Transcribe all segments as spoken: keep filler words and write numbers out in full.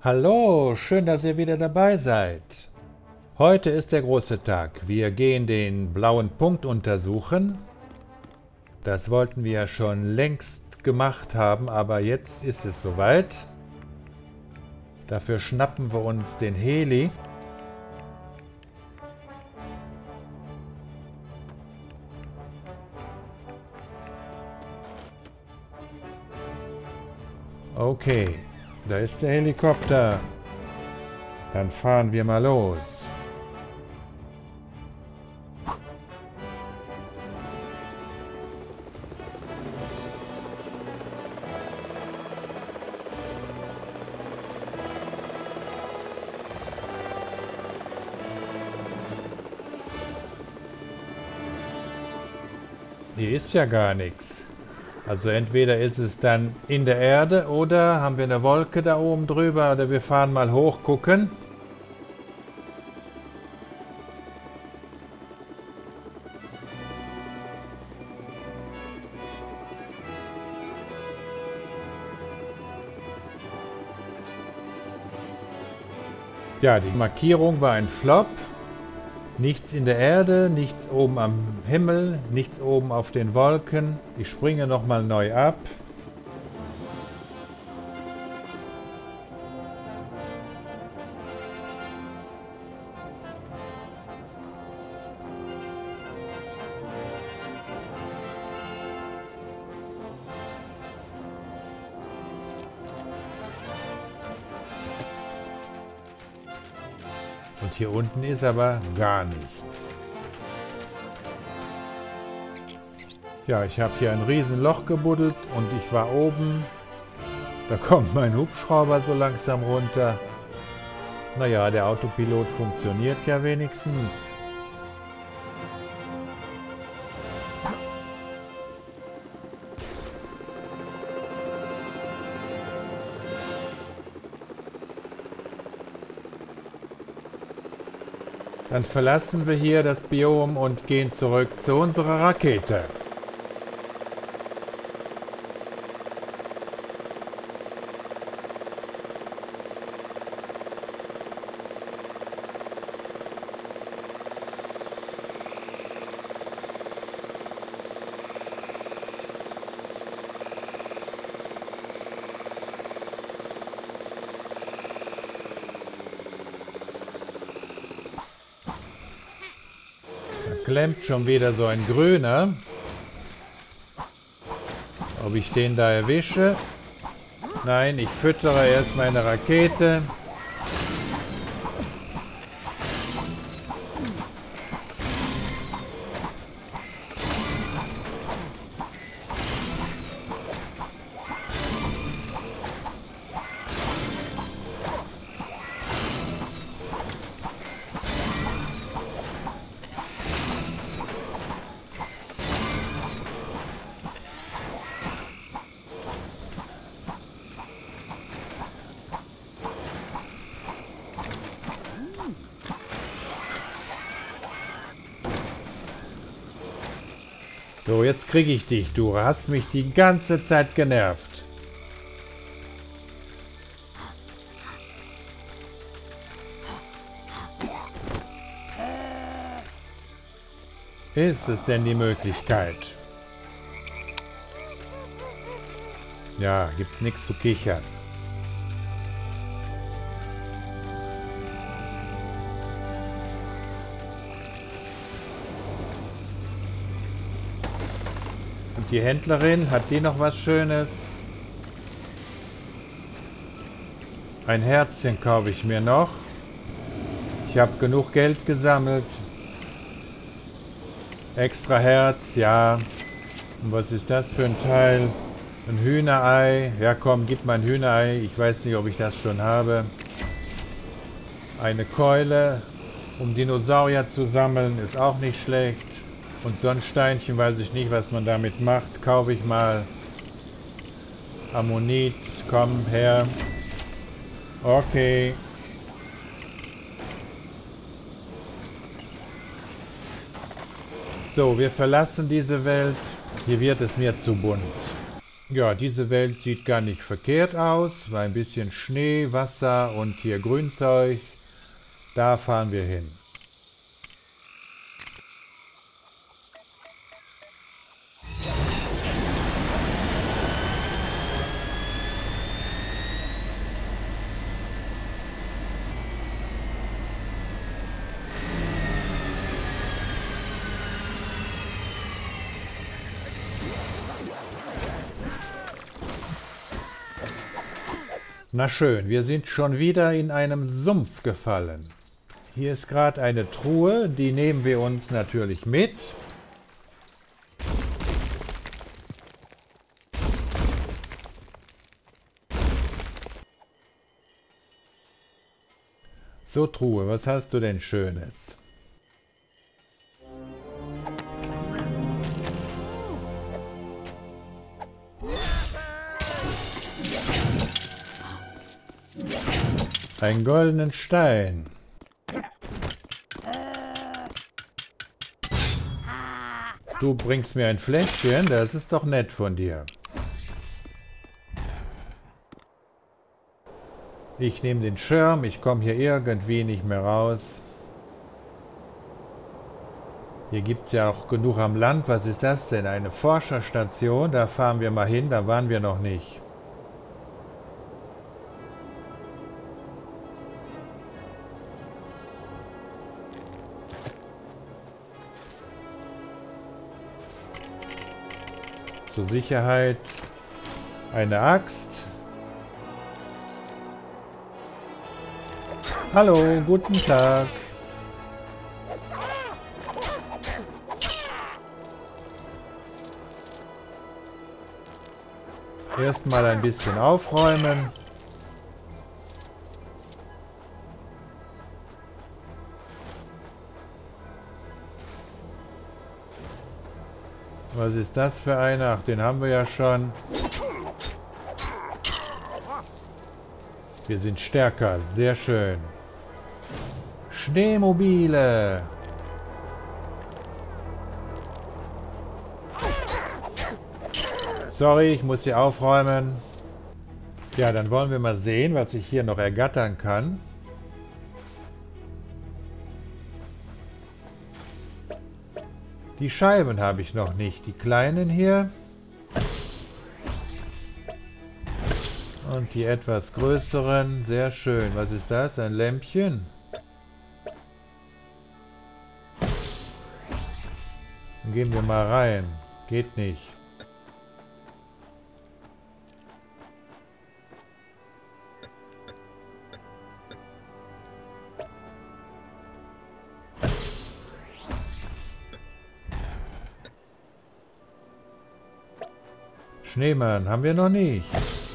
Hallo, schön, dass ihr wieder dabei seid. Heute ist der große Tag. Wir gehen den blauen Punkt untersuchen. Das wollten wir ja schon längst gemacht haben, aber jetzt ist es soweit. Dafür schnappen wir uns den Heli. Okay, da ist der Helikopter. Dann fahren wir mal los. Hier ist ja gar nichts. Also entweder ist es dann in der Erde oder haben wir eine Wolke da oben drüber oder wir fahren mal hoch gucken. Ja, die Markierung war ein Flop. Nichts in der Erde, nichts oben am Himmel, nichts oben auf den Wolken. Ich springe nochmal neu ab. Und hier unten ist aber gar nichts. Ja, ich habe hier ein Riesenloch gebuddelt und ich war oben. Da kommt mein Hubschrauber so langsam runter. Naja, der Autopilot funktioniert ja wenigstens. Dann verlassen wir hier das Biom und gehen zurück zu unserer Rakete. Klemmt schon wieder so ein grüner. Ob ich den da erwische? Nein, ich füttere erst meine Rakete. So, jetzt kriege ich dich. Du hast mich die ganze Zeit genervt. Ist es denn die Möglichkeit? Ja, gibt's nichts zu kichern. Die Händlerin, hat die noch was Schönes? Ein Herzchen kaufe ich mir noch. Ich habe genug Geld gesammelt. Extra Herz, ja. Und was ist das für ein Teil? Ein Hühnerei. Ja komm, gib mal ein Hühnerei. Ich weiß nicht, ob ich das schon habe. Eine Keule, um Dinosaurier zu sammeln, ist auch nicht schlecht. Und so ein Steinchen, weiß ich nicht, was man damit macht. Kaufe ich mal. Ammonit, komm her. Okay. So, wir verlassen diese Welt. Hier wird es mir zu bunt. Ja, diese Welt sieht gar nicht verkehrt aus. War ein bisschen Schnee, Wasser und hier Grünzeug. Da fahren wir hin. Na schön, wir sind schon wieder in einem Sumpf gefallen. Hier ist gerade eine Truhe, die nehmen wir uns natürlich mit. So, Truhe, was hast du denn Schönes? Einen goldenen Stein. Du bringst mir ein Fläschchen, das ist doch nett von dir. Ich nehme den Schirm, ich komme hier irgendwie nicht mehr raus. Hier gibt es ja auch genug am Land. Was ist das denn? Eine Forscherstation? Da fahren wir mal hin, da waren wir noch nicht. Zur Sicherheit eine Axt. Hallo, guten Tag. Erstmal ein bisschen aufräumen. Was ist das für einer? Ach, den haben wir ja schon. Wir sind stärker, sehr schön. Schneemobile. Sorry, ich muss hier aufräumen. Ja, dann wollen wir mal sehen, was ich hier noch ergattern kann. Die Scheiben habe ich noch nicht. Die kleinen hier. Und die etwas größeren. Sehr schön. Was ist das? Ein Lämpchen? Dann gehen wir mal rein. Geht nicht. Schneemann haben wir noch nicht.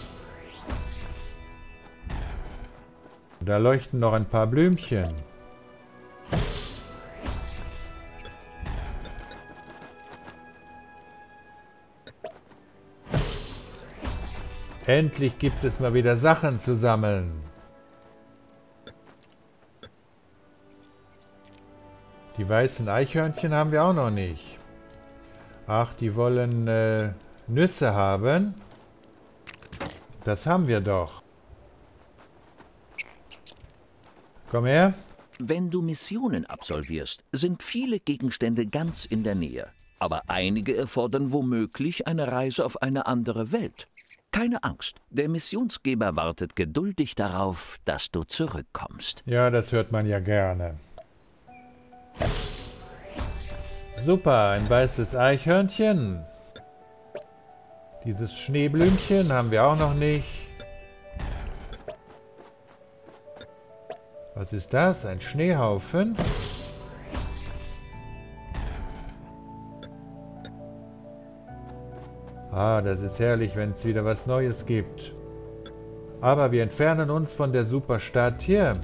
Da leuchten noch ein paar Blümchen. Endlich gibt es mal wieder Sachen zu sammeln. Die weißen Eichhörnchen haben wir auch noch nicht. Ach, die wollen äh, Nüsse haben. Das haben wir doch. Komm her. Wenn du Missionen absolvierst, sind viele Gegenstände ganz in der Nähe. Aber einige erfordern womöglich eine Reise auf eine andere Welt. Keine Angst, der Missionsgeber wartet geduldig darauf, dass du zurückkommst. Ja, das hört man ja gerne. Super, ein weißes Eichhörnchen. Dieses Schneeblümchen haben wir auch noch nicht. Was ist das? Ein Schneehaufen? Ah, das ist herrlich, wenn es wieder was Neues gibt. Aber wir entfernen uns von der Superstadt hier.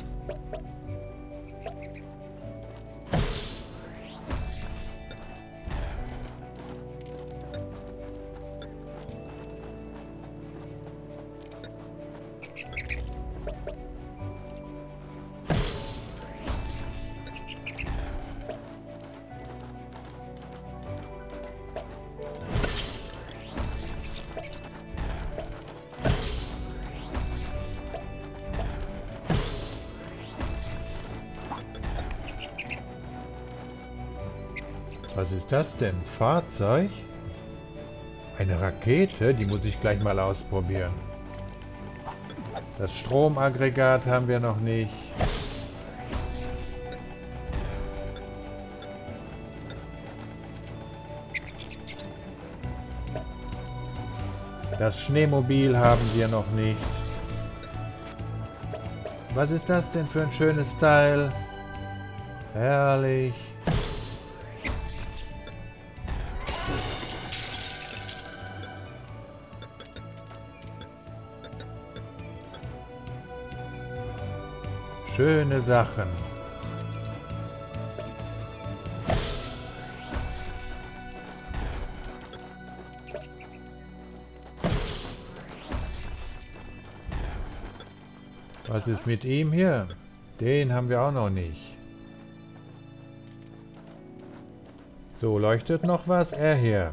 Was ist das denn? Fahrzeug? Eine Rakete? Die muss ich gleich mal ausprobieren. Das Stromaggregat haben wir noch nicht. Das Schneemobil haben wir noch nicht. Was ist das denn für ein schönes Teil? Herrlich. Schöne Sachen. Was ist mit ihm hier? Den haben wir auch noch nicht. So, leuchtet noch was? Er hier.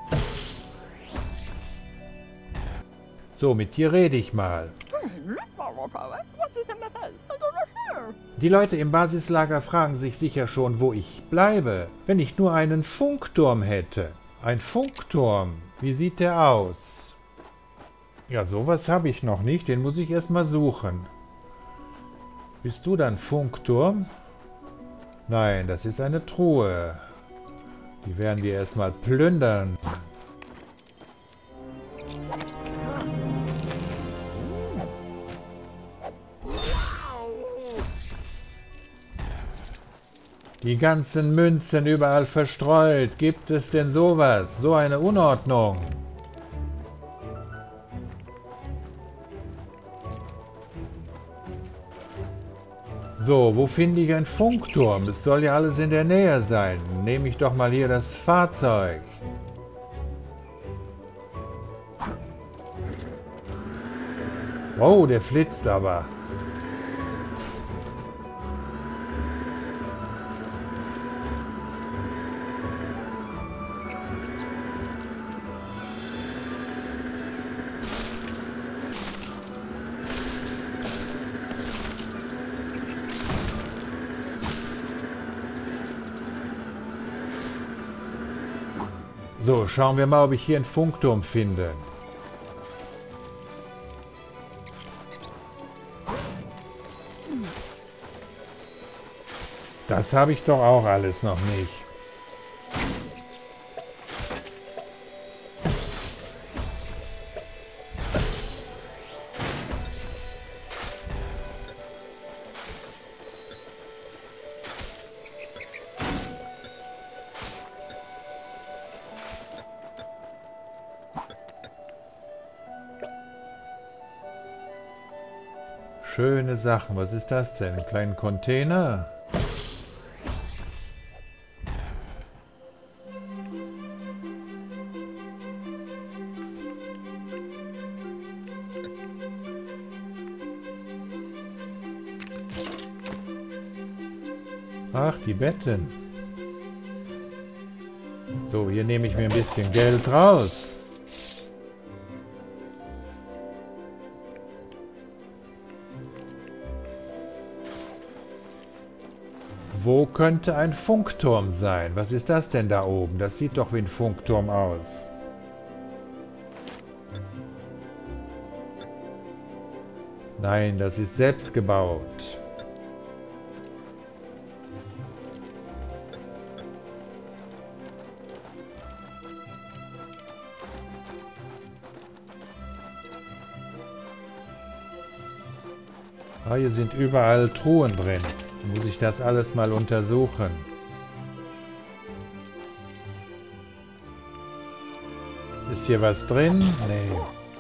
So, mit dir rede ich mal. Die Leute im Basislager fragen sich sicher schon, wo ich bleibe, wenn ich nur einen Funkturm hätte. Ein Funkturm. Wie sieht der aus? Ja, sowas habe ich noch nicht. Den muss ich erstmal suchen. Bist du dann Funkturm? Nein, das ist eine Truhe. Die werden wir erstmal plündern. Die ganzen Münzen überall verstreut. Gibt es denn sowas? So eine Unordnung. So, wo finde ich einen Funkturm? Es soll ja alles in der Nähe sein. Nehme ich doch mal hier das Fahrzeug. Oh, der flitzt aber. So, schauen wir mal, ob ich hier einen Funkturm finde. Das habe ich doch auch alles noch nicht. Schöne Sachen. Was ist das denn? Einen kleinen Container? Ach, die Betten. So, hier nehme ich mir ein bisschen Geld raus. Wo könnte ein Funkturm sein? Was ist das denn da oben? Das sieht doch wie ein Funkturm aus. Nein, das ist selbst gebaut. Ah, hier sind überall Truhen drin. Muss ich das alles mal untersuchen. Ist hier was drin? Nee.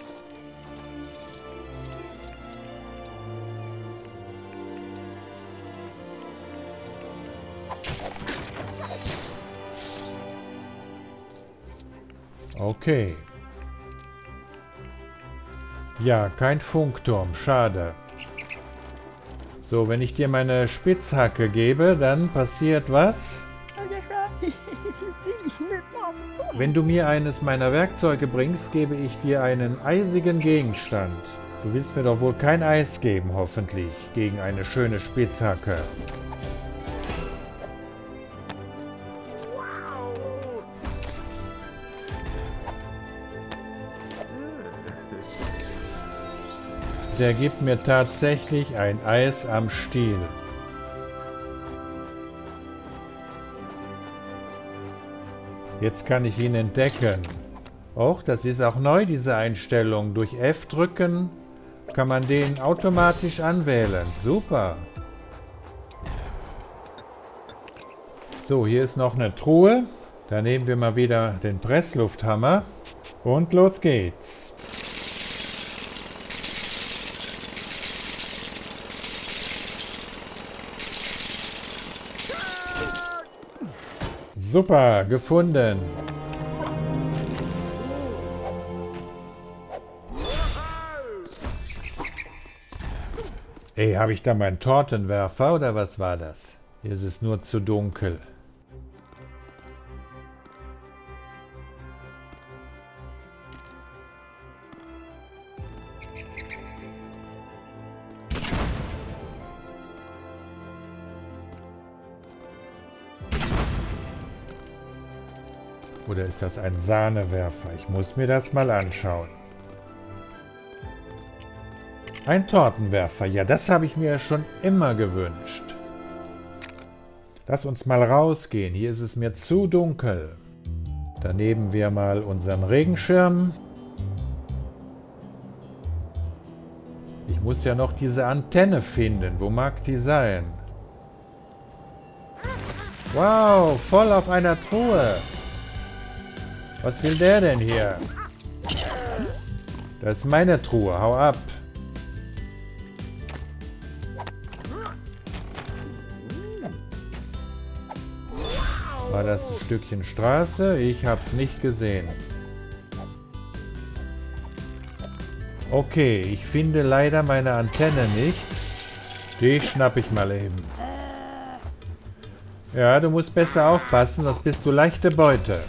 Okay. Ja, kein Funkturm. Schade. So, wenn ich dir meine Spitzhacke gebe, dann passiert was? Wenn du mir eines meiner Werkzeuge bringst, gebe ich dir einen eisigen Gegenstand. Du willst mir doch wohl kein Eis geben, hoffentlich, gegen eine schöne Spitzhacke. der gibt mir tatsächlich ein Eis am Stiel. Jetzt kann ich ihn entdecken. Och, das ist auch neu, diese Einstellung. Durch F drücken kann man den automatisch anwählen. Super. So, hier ist noch eine Truhe. Da nehmen wir mal wieder den Presslufthammer. Und los geht's. Super, gefunden. Ey, habe ich da meinen Tortenwerfer oder was war das? Hier ist es nur zu dunkel. Oder ist das ein Sahnewerfer? Ich muss mir das mal anschauen. Ein Tortenwerfer. Ja, das habe ich mir schon immer gewünscht. Lass uns mal rausgehen. Hier ist es mir zu dunkel. Dann nehmen wir mal unseren Regenschirm. Ich muss ja noch diese Antenne finden. Wo mag die sein? Wow, voll auf einer Truhe. Was will der denn hier? Das ist meine Truhe, hau ab. War das ein Stückchen Straße? Ich hab's nicht gesehen. Okay, ich finde leider meine Antenne nicht. Die schnapp ich mal eben. Ja, du musst besser aufpassen, sonst bist du leichte Beute.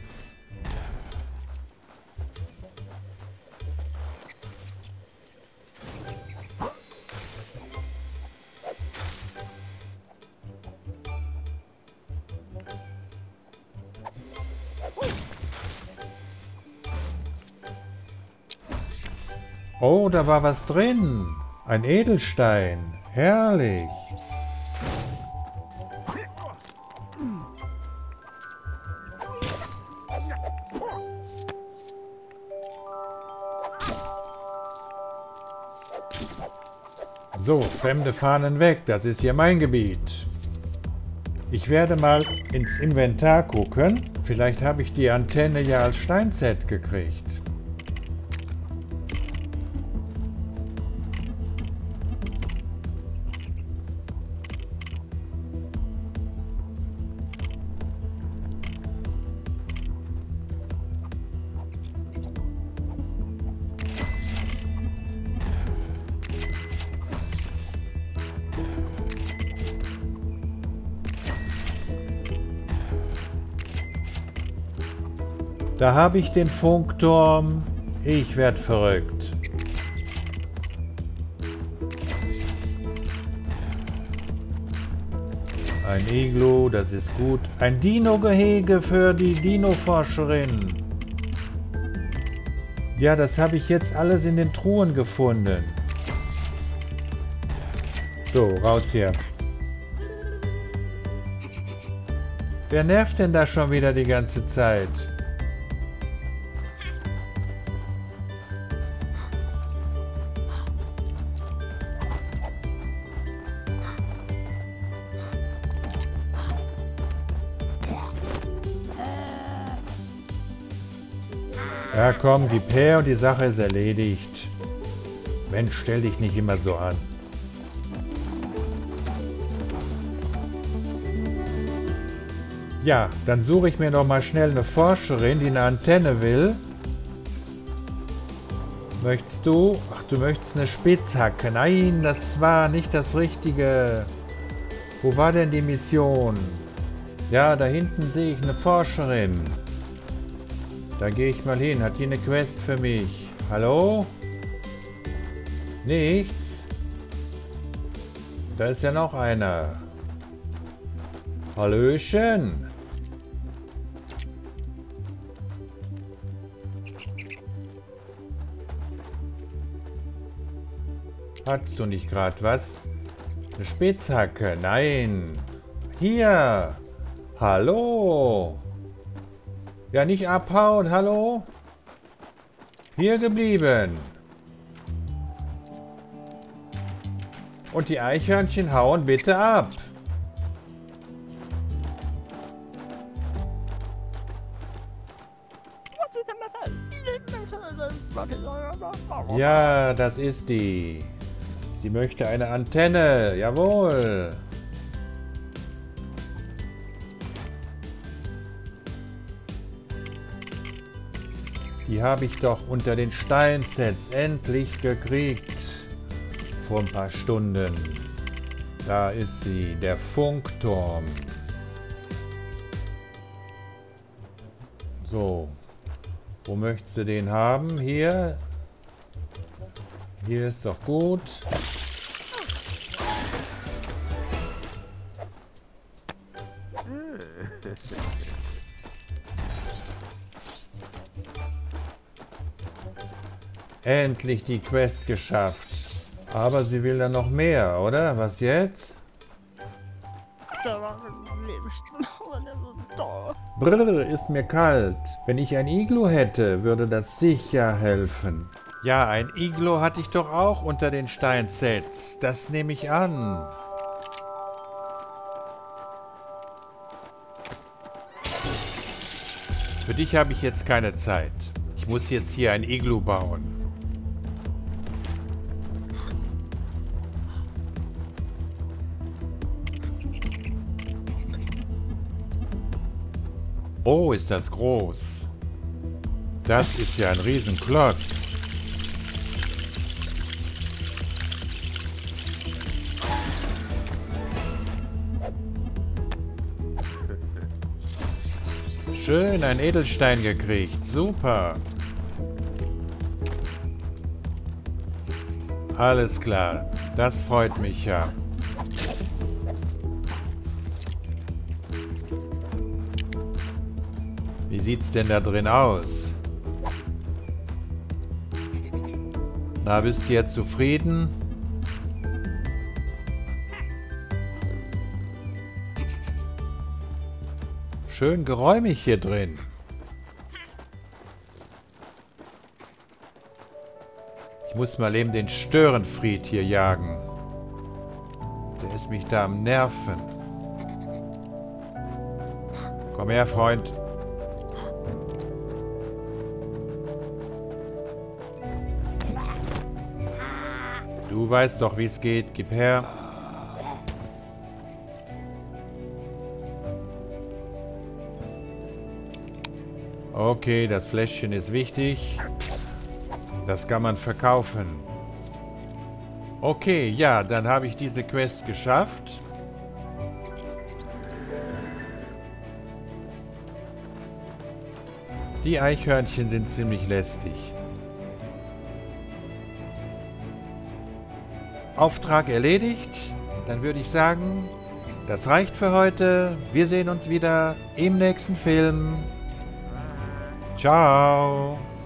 Oh, da war was drin. Ein Edelstein. Herrlich. So, fremde Fahnen weg. Das ist hier mein Gebiet. Ich werde mal ins Inventar gucken. Vielleicht habe ich die Antenne ja als Steinset gekriegt. Da habe ich den Funkturm. Ich werd verrückt. Ein Iglu, das ist gut. Ein Dino-Gehege für die Dino-Forscherin. Ja, das habe ich jetzt alles in den Truhen gefunden. So, raus hier. Wer nervt denn da schon wieder die ganze Zeit? Ja komm, gib her und die Sache ist erledigt. Mensch, stell dich nicht immer so an. Ja, dann suche ich mir noch mal schnell eine Forscherin, die eine Antenne will. Möchtest du? Ach, du möchtest eine Spitzhacke. Nein, das war nicht das Richtige. Wo war denn die Mission? Ja, da hinten sehe ich eine Forscherin. Da gehe ich mal hin. Hat die eine Quest für mich? Hallo? Nichts? Da ist ja noch einer. Hallöchen? Hast du nicht gerade was? Eine Spitzhacke? Nein. Hier. Hallo. Ja, nicht abhauen. Hallo. Hier geblieben. Und die Eichhörnchen hauen bitte ab. Ja, das ist die. Sie möchte eine Antenne. Jawohl. Die habe ich doch unter den Steinsets endlich gekriegt. Vor ein paar Stunden. Da ist sie, der Funkturm. So. Wo möchtest du den haben? Hier. Hier ist doch gut. Endlich die Quest geschafft. Aber sie will dann noch mehr, oder? Was jetzt? Brrr, ist mir kalt. Wenn ich ein Iglu hätte, würde das sicher helfen. Ja, ein Iglu hatte ich doch auch unter den Steinsets. Das nehme ich an. Für dich habe ich jetzt keine Zeit. Ich muss jetzt hier ein Iglu bauen. Oh, ist das groß. Das ist ja ein Riesenklotz. Schön, ein Edelstein gekriegt. Super. Alles klar. Das freut mich ja. Wie sieht's denn da drin aus? Na, bist du jetzt zufrieden? Schön geräumig hier drin. Ich muss mal eben den Störenfried hier jagen. Der ist mich da am Nerven. Komm her, Freund. Du weißt doch, wie es geht. Gib her. Okay, das Fläschchen ist wichtig. Das kann man verkaufen. Okay, ja, dann habe ich diese Quest geschafft. Die Eichhörnchen sind ziemlich lästig. Auftrag erledigt. Dann würde ich sagen, das reicht für heute. Wir sehen uns wieder im nächsten Film. Ciao.